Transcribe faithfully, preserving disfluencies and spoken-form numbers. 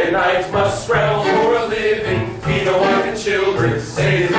day and night, must scramble for a living, feed a wife and children, save